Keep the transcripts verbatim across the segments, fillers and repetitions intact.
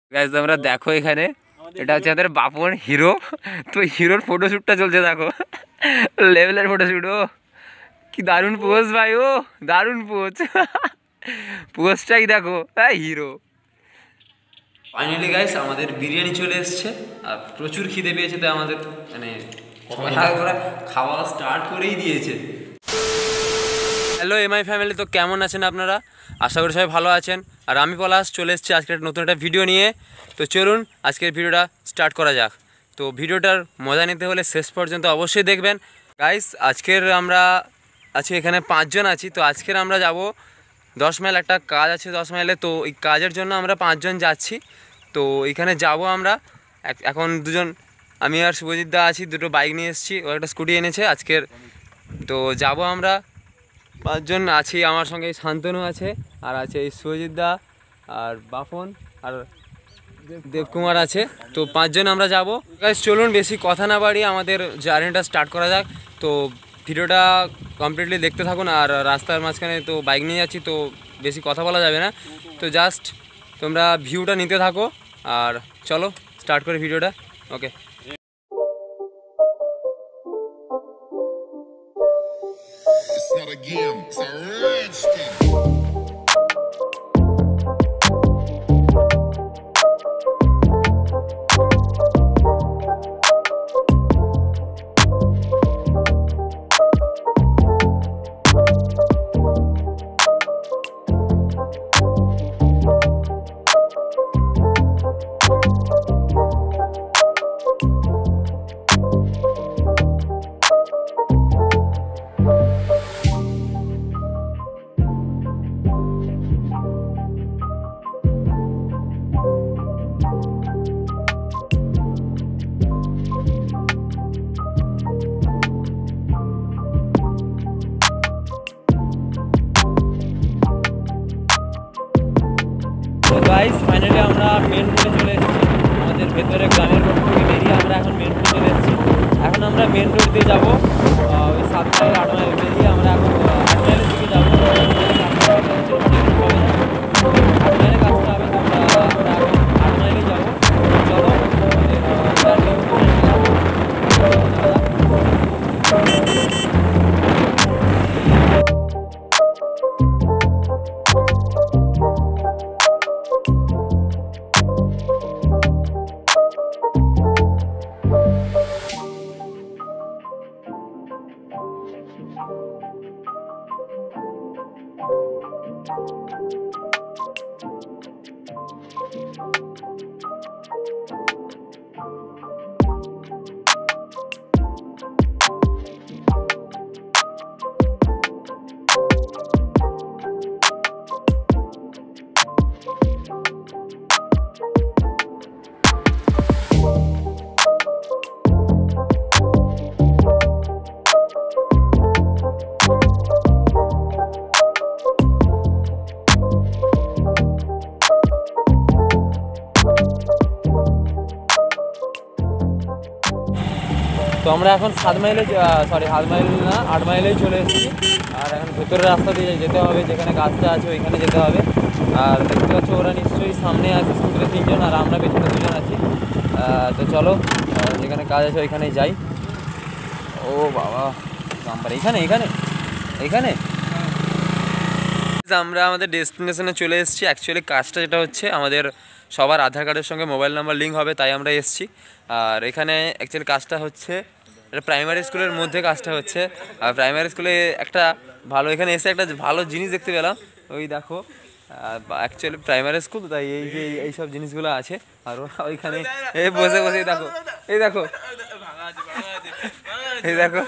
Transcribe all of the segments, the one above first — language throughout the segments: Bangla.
গাইস তোমরা দেখো এখানে এটা হচ্ছে আমাদের বাপন হিরো। তো হিরোর ফটোশ্যুটটা চলছে, দেখো লেভেলের ফটোশ্যুট। ও কি দারুণ পোজ ভাই, ও দারুণ পোজ, পোজটাই দেখো। হ্যাঁ হিরো। ফাইনালি গাইস আমাদের বিরিয়ানি চলে এসছে আর প্রচুর খিদে পেয়েছে, তো আমাদের মানে খাওয়া স্টার্ট করেই দিয়েছে। হ্যালো এমআই ফ্যামিলি, তো কেমন আছেন আপনারা? আশা করি সবাই ভালো আছেন। আর আমি পলাশ চলে এসেছি আজকে নতুন একটা ভিডিও নিয়ে। তো চলুন আজকের ভিডিওটা স্টার্ট করা যাক। তো ভিডিওটার মজা নিতে হলে শেষ পর্যন্ত অবশ্যই দেখবেন। গাইস আজকের আমরা আছি এখানে পাঁচজন আছি। তো আজকের আমরা যাব দশ মাইল, একটা কাজ আছে দশ মাইলে। তো এই কাজের জন্য আমরা পাঁচজন যাচ্ছি। তো এখানে যাব আমরা এখন দুজন, আমি আর শুভজিৎ দা আছি, দুটো বাইক নিয়ে এসেছি, ও একটা স্কুটি এনেছে আজকের। তো যাব আমরা পাঁচজন আছি, আমার সঙ্গে শান্তনু আছে, আর আছে এই শুভজিৎ দা আর বাপন আর দেবকুমার আছে। তো পাঁচজন আমরা যাব। গাইস চলুন বেশি কথা না বাড়িয়ে আমাদের জার্নিটা স্টার্ট করা যাক। তো ভিডিওটা কমপ্লিটলি দেখতে থাকুন। আর রাস্তার মাঝখানে তো বাইক নিয়ে যাচ্ছি, তো বেশি কথা বলা যাবে না। তো জাস্ট তোমরা ভিউটা নিতে থাকো আর চলো স্টার্ট করে ভিডিওটা। Okay. It's not a game, it's a rich thing. তো গাইস ফাইনালি আমরা মেন রোডে চলে এসেছি। আমাদের ভেতরে গ্রামের রোড থেকে বেরিয়ে আমরা এখন মেন রোডে চলে এসেছি। এখন আমরা মেন রোড দিয়ে যাবো ওই সাত মাইল আট মাইল বেরিয়ে আমরা এখন আট মাইলের দিকে যাবো। আট মাইলের কাজটা হবে, তো আমরা আমরা এখন আট মাইলে যাবো। চলো তো আমরা এখন সাত মাইলে সরি সাত মাইল না আট মাইলেই চলে এসেছি। আর এখন ভেতরের রাস্তা দিয়ে যেতে হবে, যেখানে গাছটা আছে ওইখানে যেতে হবে। আর দেখতে পাচ্ছ ওরা নিশ্চয়ই সামনে আছে স্কুটিতে তিনজন, আর আমরা পেছনে দুজন আছি। তো চলো যেখানে কাজ আছে ওইখানেই যাই। ও বাবা নাম্বার এইখানে এইখানে এইখানে আমরা আমাদের ডেস্টিনেশনে চলে এসেছি। অ্যাকচুয়ালি কাজটা যেটা হচ্ছে আমাদের সবার আধার কার্ডের সঙ্গে মোবাইল নাম্বার লিঙ্ক হবে, তাই আমরা এসেছি। আর এখানে অ্যাকচুয়ালি কাজটা হচ্ছে এটা প্রাইমারি স্কুলের মধ্যে কাজটা হচ্ছে। আর প্রাইমারি স্কুলে একটা ভালো, এখানে এসে একটা ভালো জিনিস দেখতে পেলাম। ওই দেখো অ্যাকচুয়ালি প্রাইমারি স্কুল, তাই এই যে এইসব জিনিসগুলো আছে। আর ওরা ওইখানে এই বসে বসে দেখো, এই দেখো এই দেখো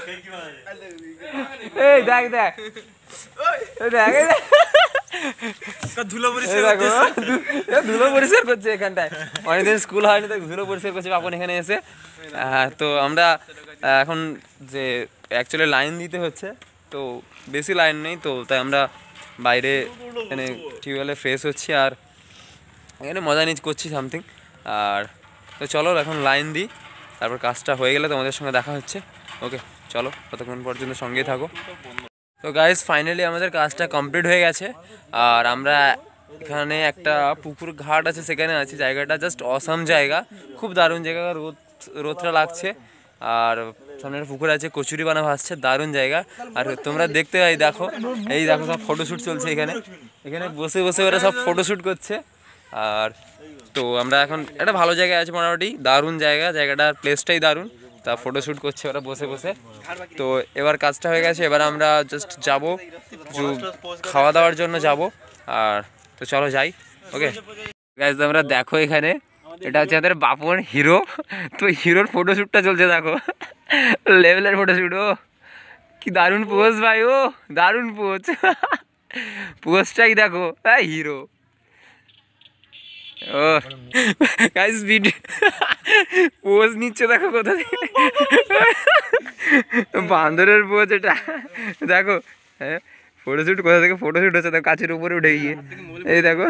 এই দেখ দেখ ধুলো পরিষ্কার করছে এখানটায়। অনেকদিন স্কুল হয়নি, তাই ধুলো পরিষ্কার করছে বাপন এখানে এসে। তো আমরা এখন যে অ্যাকচুয়ালি লাইন দিতে হচ্ছে, তো বেশি লাইন নেই, তো তাই আমরা বাইরে এখানে টিউবওয়েলে ফ্রেশ হচ্ছি আর এখানে মজা নিচ করছি সামথিং। আর তো চলো এখন লাইন দিই, তারপর কাজটা হয়ে গেলে তোমাদের সঙ্গে দেখা হচ্ছে। ওকে চলো ততক্ষণ পর্যন্ত সঙ্গেই থাকো। তো গাইস ফাইনালি আমাদের কাজটা কমপ্লিট হয়ে গেছে। আর আমরা এখানে একটা পুকুর ঘাট আছে, সেখানে আছে। জায়গাটা জাস্ট অসাম জায়গা, খুব দারুণ জায়গা। রোদ রোদটা লাগছে আর সামনে একটা পুকুর আছে, কচুরি বানা ভাসছে, দারুণ জায়গা। আর তোমরা দেখতে পাই, দেখো এই দেখো সব ফটোশ্যুট চলছে এখানে। এখানে বসে বসে ওরা সব ফটোশ্যুট করছে। আর তো আমরা এখন একটা ভালো জায়গায় আছি মোটামুটি, দারুণ জায়গা, জায়গাটার প্লেসটাই দারুণ। তা ফটোশ্যুট করছে ওরা বসে বসে। তো এবার কাজটা হয়ে গেছে, এবার আমরা জাস্ট যাবো কিছু খাওয়া দাওয়ার জন্য যাব। আর তো চলো যাই। ওকে গাইস, তোমরা দেখো এখানে এটা হচ্ছে আমাদের বাপন হিরো। তো হিরোর ফটোশ্যুটটা চলছে, দেখো লেভেলের ফটোশ্যুট। ও কি দারুণ পোজ ভাই, ও দারুণ পোজ। পোজটাই দেখো, হ্যাঁ হিরো। ও গাইস ভিডিও পোজ নিচ্ছে, দেখো কোথা থেকে, বান্দরের পোজ এটা দেখো। হ্যাঁ ফটোশ্যুট কোথা থেকে ফটোশ্যুট হচ্ছে, দেখো কাছের উপরে উঠে গিয়ে, এই দেখো।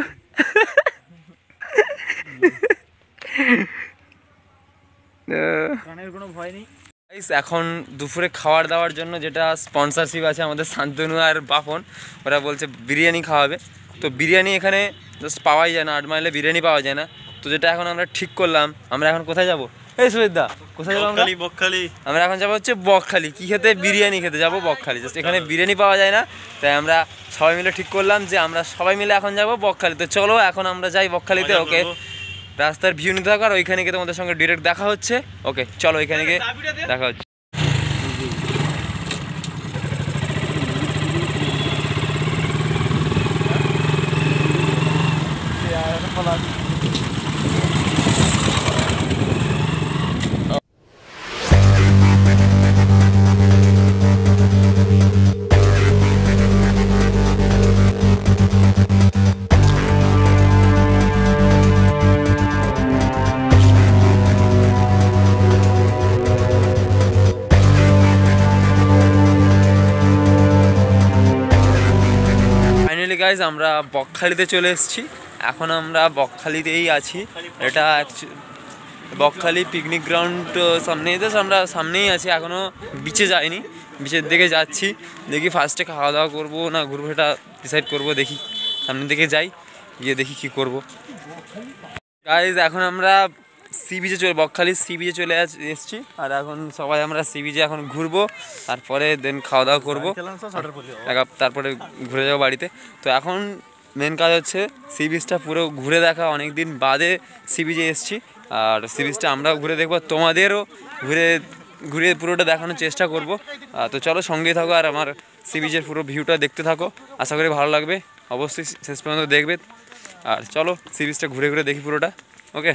এখন দুপুরে খাওয়ার দাওয়ার জন্য যেটা স্পন্সরশিপ আছে আমাদের শান্তনু আর বাপন, ওরা বলছে বিরিয়ানি খাওয়াবে। তো বিরিয়ানি এখানে জাস্ট পাওয়াই যায় না, আট মাইলে বিরিয়ানি পাওয়া যায় না। তো যেটা এখন আমরা ঠিক করলাম, আমরা এখন কোথায় যাবো এই সুবিধা, কোথায় যাবো আমরা? বকখালি। আমরা এখন যাবো হচ্ছে বকখালি। কি খেতে? বিরিয়ানি খেতে যাবো বকখালি। জাস্ট এখানে বিরিয়ানি পাওয়া যায় না, তাই আমরা সবাই মিলে ঠিক করলাম যে আমরা সবাই মিলে এখন যাবো বকখালি। তো চলো এখন আমরা যাই বকখালিতে। ওকে, রাস্তার ভিউ নিতে থাকো আর ওইখানে গিয়ে তোমাদের সঙ্গে ডিরেক্ট দেখা হচ্ছে। ওকে চলো, ওইখানে গিয়ে দেখা হচ্ছে। গাইজ আমরা বকখালিতে চলে এসেছি। এখন আমরা বকখালিতেই আছি। এটা বকখালি পিকনিক গ্রাউন্ড সামনেই, তো আমরা সামনেই আছি, এখনও বিচে যাইনি। বিচের দিকে যাচ্ছি, দেখি ফার্স্টে খাওয়া দাওয়া করবো না ঘুরবো সেটা ডিসাইড করবো। দেখি সামনের দিকে যাই, গিয়ে দেখি কি করব। গাইজ এখন আমরা সি বিচে চলে বকখালি সি বিচে চলে এসেছি। আর এখন সবাই আমরা সি বিচে এখন ঘুরবো, তারপরে দেন খাওয়া দাওয়া করবো, তারপরে ঘুরে যাবো বাড়িতে। তো এখন মেন কাজ হচ্ছে সি বিচটা পুরো ঘুরে দেখা। অনেক দিন বাদে সি বিচে এসেছি, আর সি বিচটা আমরাও ঘুরে দেখবো, তোমাদেরও ঘুরে ঘুরে পুরোটা দেখানোর চেষ্টা করবো। তো চলো সঙ্গে থাকো আর আমার সি বিচের পুরো ভিউটা দেখতে থাকো। আশা করি ভালো লাগবে, অবশ্যই শেষ পর্যন্ত দেখবে। আর চলো সি বিচটা ঘুরে ঘুরে দেখি পুরোটা। ওকে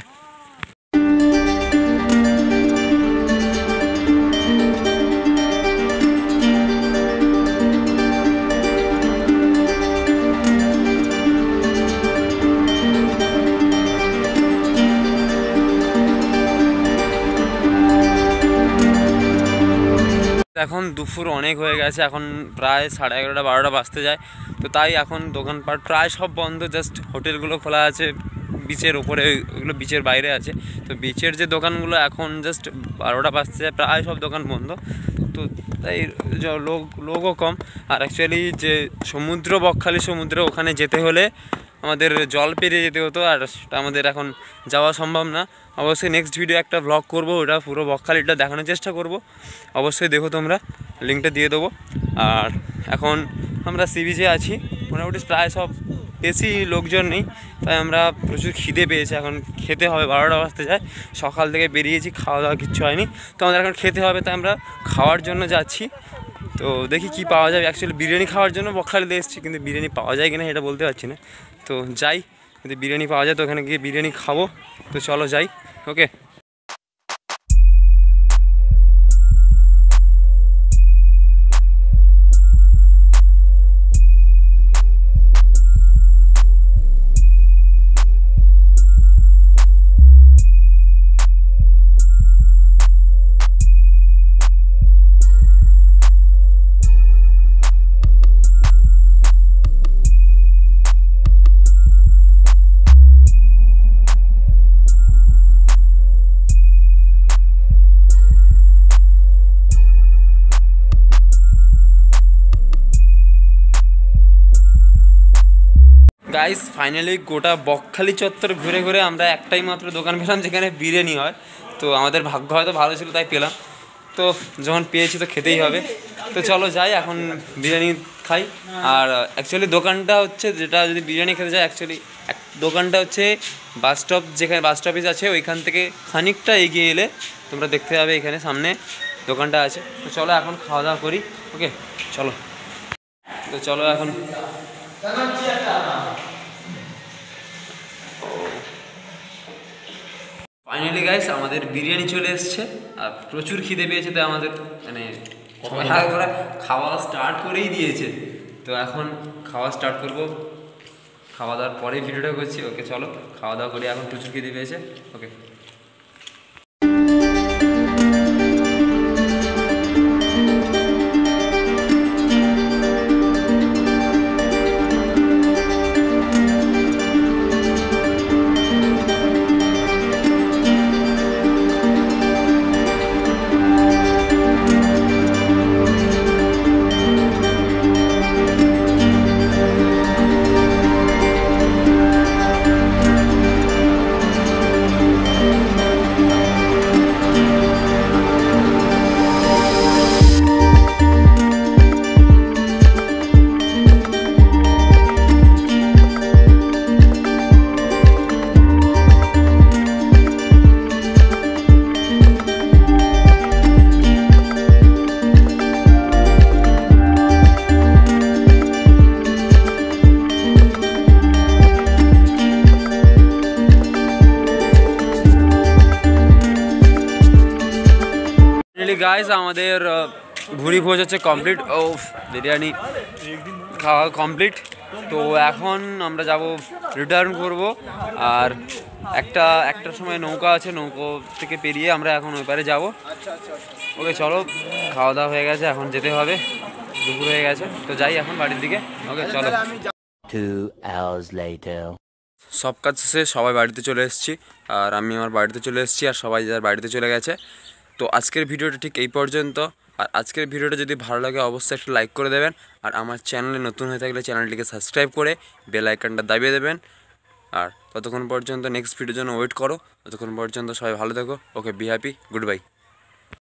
এখন দুপুর অনেক হয়ে গেছে, এখন প্রায় সাড়ে এগারোটা বারোটা বাজতে যায়। তো তাই এখন দোকানপাট প্রায় সব বন্ধ, জাস্ট হোটেলগুলো খোলা আছে বিচের ওপরে, ওগুলো বিচের বাইরে আছে। তো বিচের যে দোকানগুলো এখন জাস্ট বারোটা বাজতে যায়, প্রায় সব দোকান বন্ধ। তো তাই লোক লোকও কম। আর অ্যাকচুয়ালি যে সমুদ্র বকখালি সমুদ্র, ওখানে যেতে হলে আমাদের জল পেরিয়ে যেতে হতো, আর সেটা আমাদের এখন যাওয়া সম্ভব না। অবশ্যই নেক্সট ভিডিও একটা ব্লগ করবো, ওটা পুরো বকখালিটা দেখানোর চেষ্টা করব। অবশ্যই দেখো তোমরা, লিঙ্কটা দিয়ে দেবো। আর এখন আমরা সি বিচে আছি, মোটামুটি প্রায় সব বেশি লোকজন নেই, তাই আমরা প্রচুর খিদে পেয়েছি। এখন খেতে হবে, বারোটা বাজতে যায়, সকাল থেকে বেরিয়েছি, খাওয়া দাওয়া কিচ্ছু হয়নি। তো আমাদের এখন খেতে হবে, তাই আমরা খাওয়ার জন্য যাচ্ছি। তো দেখি কি পাওয়া যাবে। অ্যাকচুয়ালি বিরিয়ানি খাওয়ার জন্য বকখালিতে এসেছি, কিন্তু বিরিয়ানি পাওয়া যায় কিনা এটা বলতে পারছি না। তো যাই, যদি বিরিয়ানি পাওয়া যায় তো ওখানে গিয়ে বিরিয়ানি খাবো। তো চলো যাই। ওকে গাইস ফাইনালি গোটা বকখালি চত্বর ঘুরে ঘুরে আমরা একটাই মাত্র দোকান পেলাম যেখানে বিরিয়ানি হয়। তো আমাদের ভাগ্য হয়তো ভালো ছিল তাই পেলাম, তো যখন পেয়েছি তো খেতেই হবে। তো চলো যাই এখন বিরিয়ানি খাই। আর অ্যাকচুয়ালি দোকানটা হচ্ছে, যেটা যদি বিরিয়ানি খেতে যায় অ্যাকচুয়ালি এক দোকানটা হচ্ছে বাস স্টপ, যেখানে বাস স্টপেজ আছে ওইখান থেকে খানিকটা এগিয়ে এলে তোমরা দেখতে পাবে এখানে সামনে দোকানটা আছে। তো চলো এখন খাওয়া দাওয়া করি। ওকে চলো, তো চলো এখন ফাইনালি গাইস আমাদের বিরিয়ানি চলে এসছে আর প্রচুর খিদে পেয়েছে, তো আমাদের মানে ওরা খাওয়া স্টার্ট করেই দিয়েছে। তো এখন খাওয়া স্টার্ট করব, খাওয়া দাওয়ার পরেই ভিডিওটা করছি। ওকে চলো খাওয়া দাওয়া করি, এখন প্রচুর খিদে পেয়েছে। ওকে গাইস আমাদের ভুড়ি ভোজ হচ্ছে কমপ্লিট। ও বিরিয়ানি খাওয়া কমপ্লিট। তো এখন আমরা যাব রিটার্ন করব। আর একটা একটার সময় নৌকা আছে, নৌকো থেকে পেরিয়ে আমরা এখন ওই পারে যাবো। ওকে চলো খাওয়া দাওয়া হয়ে গেছে, এখন যেতে হবে, দুপুর হয়ে গেছে। তো যাই এখন বাড়ির দিকে। ওকে চলো। সব কাজ শেষে সবাই বাড়িতে চলে এসেছি, আর আমি আমার বাড়িতে চলে এসেছি, আর সবাই যার বাড়িতে চলে গেছে। তো আজকের ভিডিওটা ঠিক এই পর্যন্ত। আর আজকের ভিডিওটা যদি ভালো লাগে অবশ্যই একটা লাইক করে দেবেন, আর আমার চ্যানেলে নতুন হয়ে থাকলে চ্যানেলটিকে সাবস্ক্রাইব করে বেল আইকনটা দাবিয়ে দেবেন। আর ততক্ষণ পর্যন্ত নেক্সট ভিডিওর জন্য ওয়েট করো। ততক্ষণ পর্যন্ত সবাই ভালো থেকো। Okay be happy, good by.